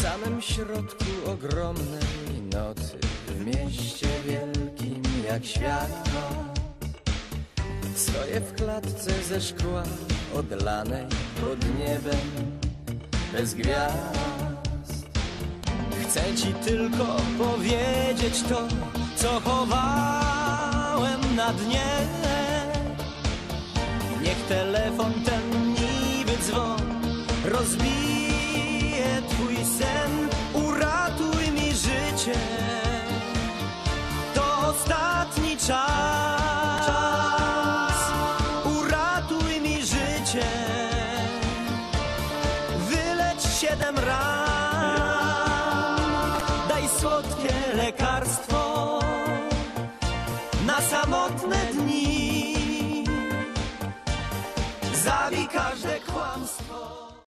samym środku ogromnej nocy, w mieście wielkim jak świat, stoję w klatce ze szkła odlanej pod niebem bez gwiazd. Chcę ci tylko powiedzieć to, co chowałem na dnie. Niech telefon ten niby dzwon rozbije twój sen. Uratuj mi życie, to ostatni czas. Uratuj mi życie, wylecz 7 ran. Daj słodkie lekarstwo na samotne dni. Zabij każde kłamstwo.